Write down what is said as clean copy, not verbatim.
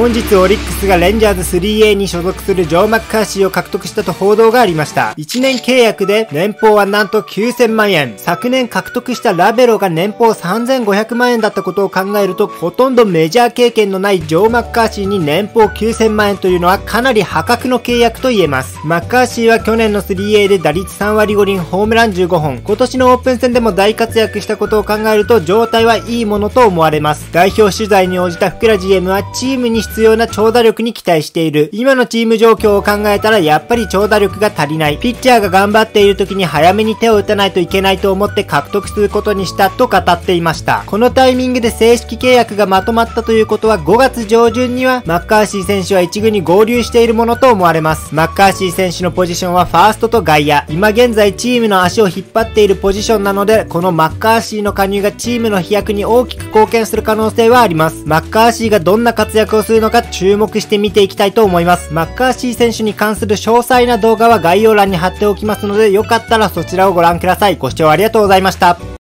本日オリックスがレンジャーズ 3A に所属するジョー・マッカーシーを獲得したと報道がありました。1年契約で年俸はなんと9000万円。昨年獲得したラベロが年俸3500万円だったことを考えると、ほとんどメジャー経験のないジョー・マッカーシーに年俸9000万円というのはかなり破格の契約と言えます。マッカーシーは去年の 3A で打率3割5厘、ホームラン15本。今年のオープン戦でも大活躍したことを考えると状態はいいものと思われます。代表取材に応じた福良 GM はチームに必要な長打力に期待している。今のチーム状況を考えたらやっぱり長打力が足りない。ピッチャーが頑張っている時に早めに手を打たないといけないと思って獲得することにしたと語っていました。このタイミングで正式契約がまとまったということは5月上旬にはマッカーシー選手は1軍に合流しているものと思われます。マッカーシー選手のポジションはファーストと外野。今現在チームの足を引っ張っているポジションなので、このマッカーシーの加入がチームの飛躍に大きく貢献する可能性はあります。マッカーシーがどんな活躍をするのか注目して見ていきたいと思います。マッカーシー選手に関する詳細な動画は概要欄に貼っておきますので、よかったらそちらをご覧ください。ご視聴ありがとうございました。